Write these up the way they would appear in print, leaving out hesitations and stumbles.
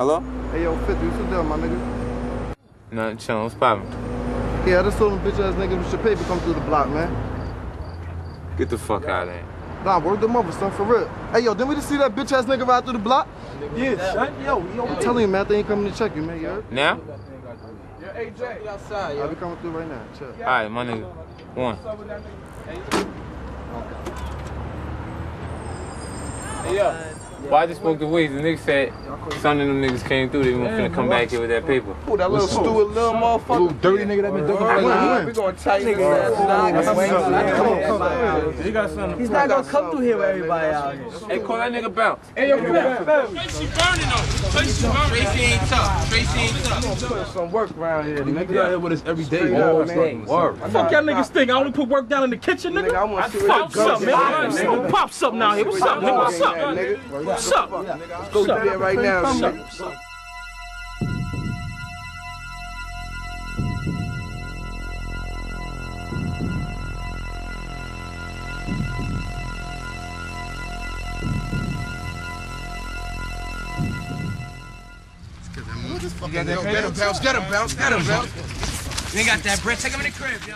Hello? Hey, yo, 50, what's the deal, my nigga? Nothing chillin'. What's poppin'? Yeah, I just told them bitch ass niggas with your paper come through the block, man. Get the fuck out of here. Nah, word them over, son, for real. Hey, yo, didn't we just see that bitch ass nigga ride through the block? Yeah, son. Yo. I'm telling you, man, they ain't coming to check you, man, you heard? Now? Yo, AJ. Outside, I'll be coming through right now, chill. Alright, my nigga. One. Hey, yo. Well, I just spoke to Weezy. The nigga said some of them niggas came through. They weren't finna come back here with that paper. Ooh, that little stupid little motherfucker. Little dirty nigga that been ducking for years. We gonna tighten his ass. Come on. You got something. He's not gonna come through here with everybody out here. Hey, call that nigga Bounce. Hey, yo, come on. Tracy burning though. Tracy burning. Tracy ain't tough. Tracy ain't tough. Put some work around here, Niggas out here with us every day. All day. Word. Fuck y'all niggas think I only put work down in the kitchen, nigga? I want to see Pop something, man. nigga. Pop something out here. What's up, nigga? What's up? What's up? Let's go through there right now, nigga. Get him, bounce. Get him, bounce. Get him, bounce. You ain't got that bread. Take him in the crib, yo.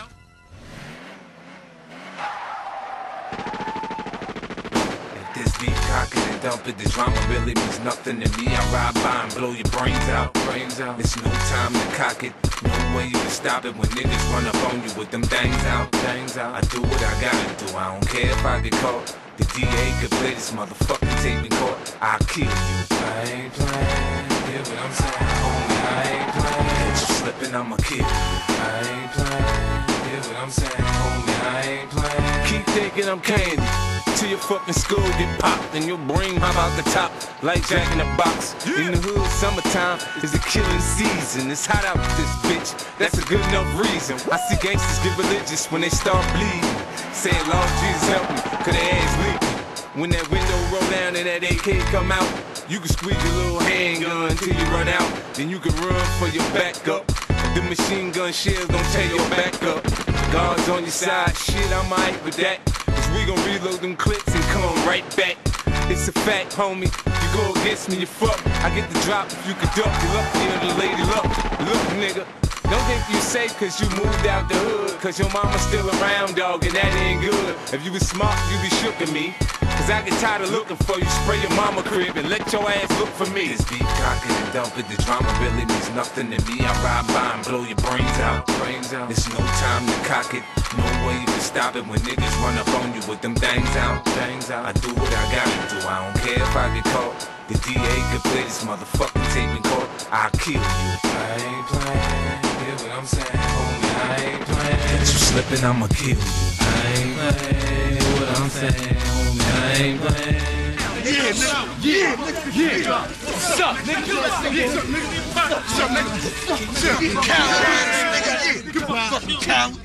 This beat cock it and dump it. The drama really means nothing to me. I ride by and blow your brains out. There's no time to cock it. No way you can stop it when niggas run up on you with them things out. I do what I gotta do. I don't care if I get caught. The DA could play this motherfucking tape in court. I'll kill you. I ain't playing. Hear what I'm saying, homie? I ain't playing. Catch you slipping, I'ma kill you. I ain't playing. Hear what I'm saying, homie? I ain't playing. Keep thinking I'm candy. Till your fucking skull get popped and your brain hop out the top like Jack in the Box. In the hood, summertime is the killing season. It's hot out with this bitch, that's a good enough reason. I see gangsters get religious when they start bleeding, saying, Lord Jesus help me, cause their ass leaking. When that window roll down and that AK come out, you can squeeze your little handgun till you run out. Then you can run for your backup. The machine gun shells don't tear your back up. Guards on your side, shit, I'm alright with that. We gon' reload them clips and come right back. It's a fact, homie. You go against me, you fuck. I get the drop if you could duck. You lucky or the lady luck. Look, nigga, don't think you safe cause you moved out the hood. Cause your mama's still around, dog, and that ain't good. If you was smart, you be shook at me. Cause I get tired of looking for you. Spray your mama crib and let your ass look for me. This beat cock it and dump it. The drama really means nothing to me. I ride by and blow your brains out. There's no time to cock it. No way you can stop it when niggas run up on you with them things out. I do what I gotta do. I don't care if I get caught. The DA could play this motherfucking tape in court. I'll kill you. I ain't playing. Hear what I'm saying, homie? I ain't playing. Get you slipping, I'ma kill you. I ain't playing. Hear what I'm saying, homie? I ain't playing. Yeah, nigga. What's up, nigga? What's up, nigga? Coward ass nigga. Yeah, give a fucking coward.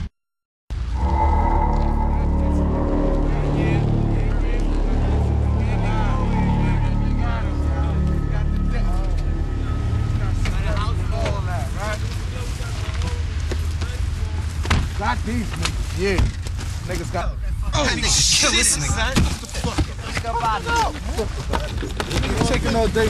Got these niggas. Yeah. Niggas got. Oh, nigga, kill this nigga. Taking all day.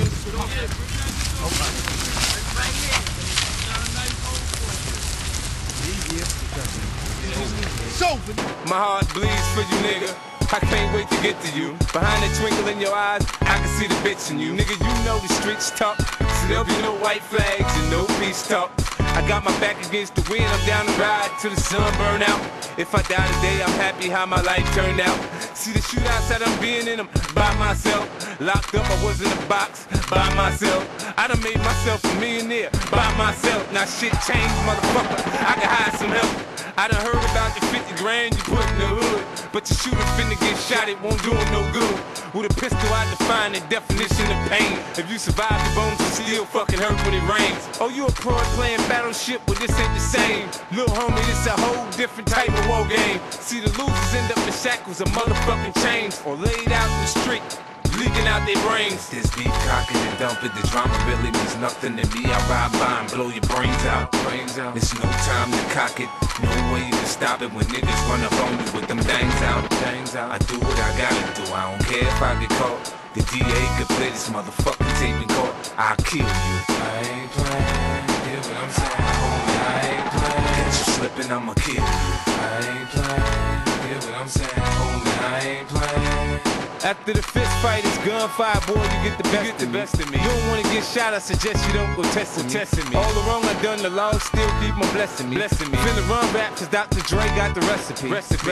My heart bleeds for you, nigga. I can't wait to get to you. Behind the twinkle in your eyes, I can see the bitch in you. Nigga, you know the streets talk, so there'll be no white flags and no peace talk. I got my back against the wind, I'm down to ride till the sun burn out. If I die today, I'm happy how my life turned out. See the shootouts that I'm being in them by myself. Locked up, I was in a box by myself. I done made myself a millionaire by myself. Now shit changed, motherfucker, I can hide some help. I done heard about the 50 grand you put in the hood, but your shooter finna get shot, it won't do him no good. With a pistol, I define the definition of pain. If you survive the bones, you still fucking hurt when it rains. Oh, you a pro playing Battleship, well this ain't the same. Lil' homie, this a whole different type of war game. See the losers end up in shackles of motherfucking chains, or laid out in the street, leaking out their brains. This beef cock it and dump it, the drama really means nothing to me. I ride by and blow your brains out. It's no time to cock it, no way you can stop it when niggas run up on you with them things out. I do what I gotta do, I don't care if I get caught. The DA could play this motherfucking tape in court, I'll kill you. I ain't playing, hear what I'm saying, homie, I ain't playing. Catch you slipping, I'ma kill you. I ain't playing, hear what I'm saying, homie, I ain't playing. After the fist fight, it's gunfire, boy, you get the best of me. You don't wanna get shot, I suggest you don't go testing me. All the wrong I done, the law still keep on blessing me. Finna run rap, cause Dr. Dre got the recipe.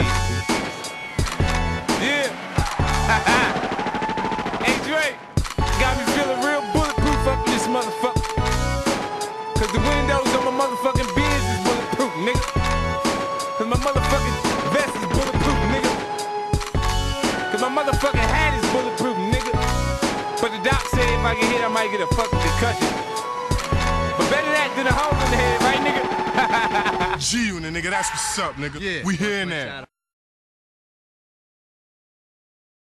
Yeah. Hey Dre, got me feeling real bulletproof up in this motherfucker. Cause the windows on my motherfucking Benz is bulletproof, nigga. Cause my motherfucking vest is bulletproof, nigga. Cause my motherfucking hat is bulletproof, nigga. But the doc said if I get hit, I might get a fucking concussion. But better that than a hole in the head, right, nigga? G-Unit, nigga, that's what's up, nigga. Yeah. We here now.